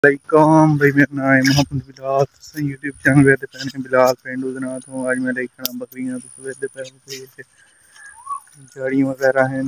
वालेकुम भाई, मेरा नाम है मोहम्मद बिलाल। तुसीं यूट्यूब चैनल वेखदे पे ने बिलाल पेंडू दे नां तो अज मैं लेके आना बकरियां। तुस वेखदे पे हो झाड़ियां वगैरह हैं।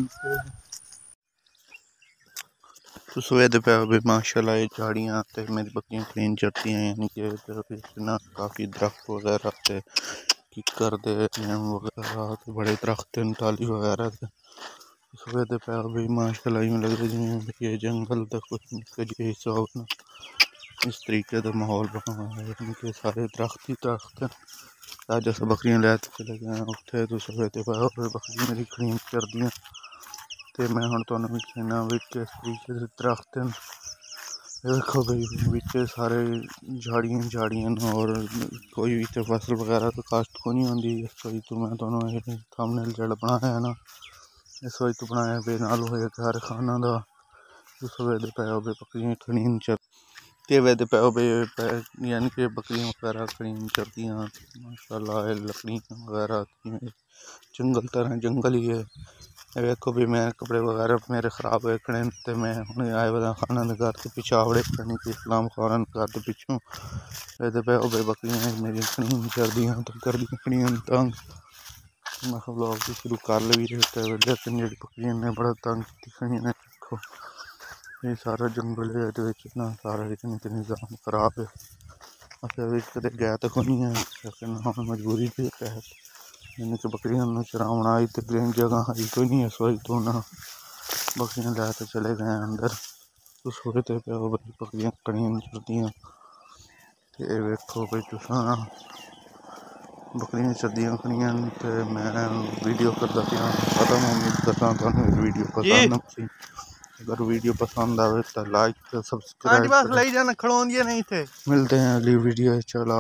तुस वेखदे पे हो माशाल्लाह ये झाड़ियां ते मेरी बकरियां क्लीन चरती हैं, यानी कि ना काफ़ी दरख्त वगैरह ते किकर दे नीम वगैरह ते बड़े दरख्त हैं, टाली वगैरह ते तुस वेखदे पे हो भाई माशाल्लाह यूं लगदा जिवें ये जंगल दा कुछ निक्का जेहा हिस्सा हो ना, इस तरीके का माहौल बना हुआ है। यानी कि सारे दरख्त ही दरख्त हैं। अज अस बकरियां लैते चले गए उत्थे तुस वेखदे पे हो बकरियां मेरी क्लीन चरदियां ते मैं हुण तुहानूं विखना विच किस तरीके दे दरख्त हैं। देखो भाई विच सारे झाड़ियां झाड़ियां और कोई भी फसल वगैरह तो काश्त को नहीं होंदी। इस वजह तो मैं तुहानूं थंबनेल जेह्ड़ा बनाया है ना, इस वजह तो बनाया बे नाल होया घर खाना दा। तुस वेखदे पे हो बकरियां क्लीन ते वेखदे पे हो यानी कि बकरियां वगैरह क्लीन चरदियां माशाल्लाह। लकड़ियां वगैरह जंगल तरह जंगल ही है। देखो भी मैं कपड़े वगैरह मेरे खराब होए खड़े ते मैं हुणे आए वाला खाना दे घर के पिछे आवड़े यानी कि इस्लाम खान घर के पिछों वेखदे पे हो बकरियां मेरी क्लीन चरदियां ते करदियां खड़ियां तंग। मैं ब्लॉग भी शुरू कर लगी ते लेकिन जेह्ड़ी बकरियां ने बड़ा तंग कीती खड़ियां ने। देखो ये सारा जंगल है ना, सारा निज़ाम खराब है। असें कदे गै तो कोई नहीं है, लेकिन हम मजबूरी के तहत यानी कि बकरियां चरावन आई तो जगह आई कोई नहीं। इस वजह तो ना बकरियां लैके चले गए अंदर। तुस वेखदे पे हो बकरियां क्लीन चरदियां ते वेखो भाई तुस बकरियां चरदियां खड़ियां ते मैं वीडियो करदा पिया। पता मैं उम्मीद करदा तुहानूं वीडियो पसंद आई। अगर वीडियो पसंद आवे तो लाइक सब्सक्राइब करें। मिलते हैं अगली वीडियो। चला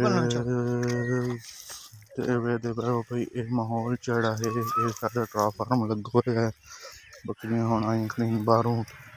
वेखदे पे हो भाई ये माहौल जेह्ड़ा है ये साढ़ा ट्रा फार्म लग्गे होए है। बकरियां हुण आई खड़ियां बाहरों